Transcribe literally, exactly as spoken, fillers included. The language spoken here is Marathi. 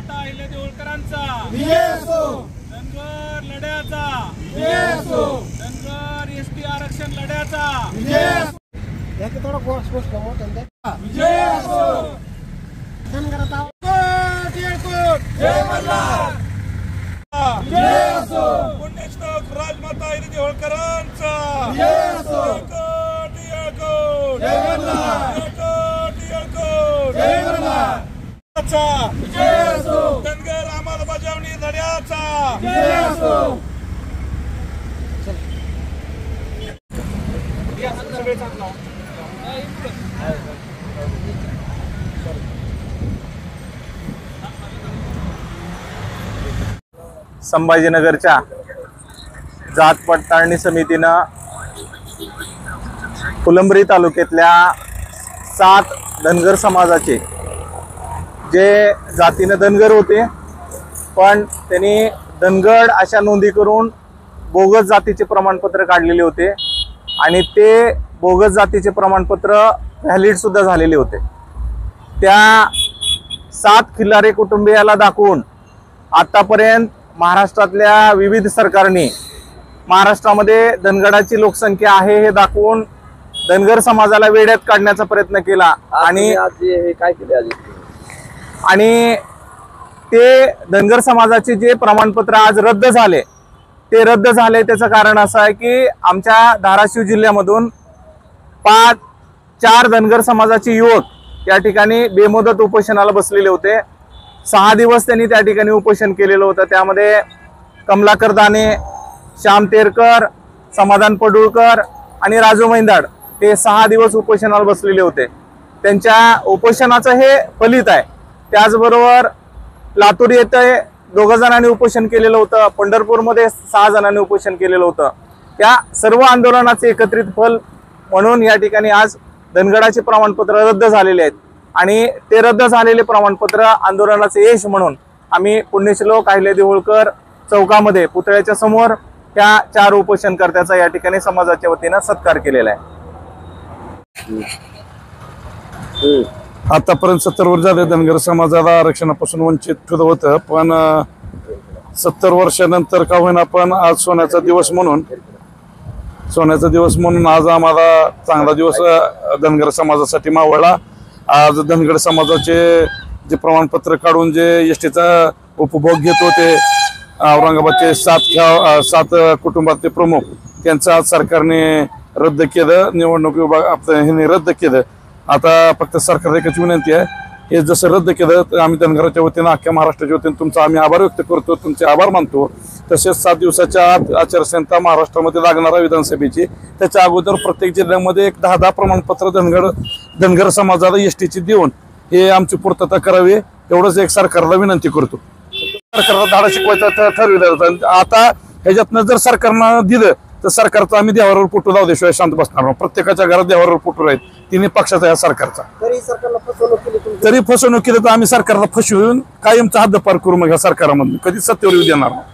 राजमाता अहिल्यादेवी होळकरांचा विजय असो, धनगर लढ्याचा विजय असो, धनगर एसटी आरक्षण लढ्याचा विजय असो, याके थोडा कोर्स कोर्स कमो त्यांचा विजय असो, धनगराचा कोट येळकोट जय मल्हार, विजय असो, पुण्यश्लोक राजमाता अहिल्यादेवी होळकरांचा विजय असो, येळकोट येळकोट जय मल्हार, येळकोट येळकोट जय मल्हार, विजय असो, धनगर अंमलबजावणी लढ्याचा विजय असो. संभाजीनगरच्या जात पडताळणी समितीनं फुलंब्री तालुक्यातल्या सात धनगर समाजाचे जे जातीने धनगर होते पण त्यांनी धनगड अशा नोंदी करून बोगस जातीचे प्रमाणपत्र काढलेले होते आणि ते बोगस जातीचे प्रमाणपत्र व्हॅलिड सुद्धा झालेले होते. त्या सात खिल्लारी कुटुंबियाला दाखवून आतापर्यंत महाराष्ट्रातल्या विविध सरकारने महाराष्ट्रामध्ये धनगराची लोकसंख्या आहे हे दाखवून धनगर समाजाला वेड्यात काढण्याचा प्रयत्न केला आणि हे काय केले आज आणि ते धनगर समाजाचे जे प्रमाणपत्र आज रद्द झाले ते रद्द झाले त्याचं कारण असं आहे की आमच्या धाराशिव जिल्ह्यामधून पाच चार धनगर समाजाचे युवक या ठिकाणी बेमुदत उपोषणाला बसलेले होते. सहा दिवस त्यांनी त्या ठिकाणी उपोषण केलेलं होतं. त्यामध्ये कमलाकर दाने, श्याम तेरकर, समाधान पडुळकर आणि राजू मैंदाड हे सहा दिवस उपोषणाला बसलेले होते. त्यांच्या उपोषणाचं हे फलित आहे. त्याचबरोबर लातूर येथे दोघ जणांनी उपोषण केलेलं होतं, पंढरपूरमध्ये सहा जणांनी उपोषण केलेलं होतं. त्या सर्व आंदोलनाचे एकत्रित फल म्हणून या ठिकाणी आज धनगराचे प्रमाणपत्र रद्द झालेले आहेत आणि ते रद्द झालेले प्रमाणपत्र आंदोलनाचे यश म्हणून आम्ही पुण्यश्लोक अहिल्यादेवी होळकर चौकामध्ये पुतळ्याच्या समोर त्या चार उपोषणकर्त्याचा या ठिकाणी समाजाच्या वतीनं सत्कार केलेला आहे. आतापर्यंत सत्तर वर्ष झाले धनगर समाजाला आरक्षणापासून वंचित ठेवलं होतं पण सत्तर वर्षानंतर का होईना पण आज सोन्याचा दिवस म्हणून सोन्याचा दिवस म्हणून आज आम्हाला चांगला दिवस धनगर समाजासाठी मावळला. आज धनगर समाजाचे जे प्रमाणपत्र काढून जे एस टीचा उपभोग घेत होते औरंगाबादचे सात सात कुटुंबातले प्रमुख त्यांचं आज सरकारने रद्द केलं. निवडणूक विभाग आपलं ह्याने रद्द केलं. आता फक्त सरकारला एकच विनंती आहे, हे जसं रद्द केलं तर आम्ही धनगराच्या वतीनं अख्ख्या महाराष्ट्राच्या वतीनं तुमचा आम्ही आभार व्यक्त करतो, तुमचे आभार मानतो. तसेच सात दिवसाच्या आत आचारसंहिता महाराष्ट्रामध्ये लागणार आहे विधानसभेची. त्याच्या अगोदर प्रत्येक जिल्ह्यामध्ये एक दहा दहा प्रमाणपत्र धनगर धनगर समाजाला एस टीची देऊन हे आमची पूर्तता करावी एवढंच एक सरकारला विनंती करतो. सरकारला धाडा शिकवायचं ठरविलं होतं. आता ह्याच्यातनं जर सरकारनं दिलं तर सरकारचा आम्ही देवावर फोटो लावल्याशिवाय शांत बसणार नाही. प्रत्येकाच्या घरात देवावर फोटो राहील. तिन्ही पक्षाचा या सरकारचा तरी सरकारला फसवणूक केली, तरी फसवणूक केली तर आम्ही सरकारला फसवून कायमचा हद्दपार करू मग ह्या सरकारामधून कधी सत्तेवर येऊ देणार नाही.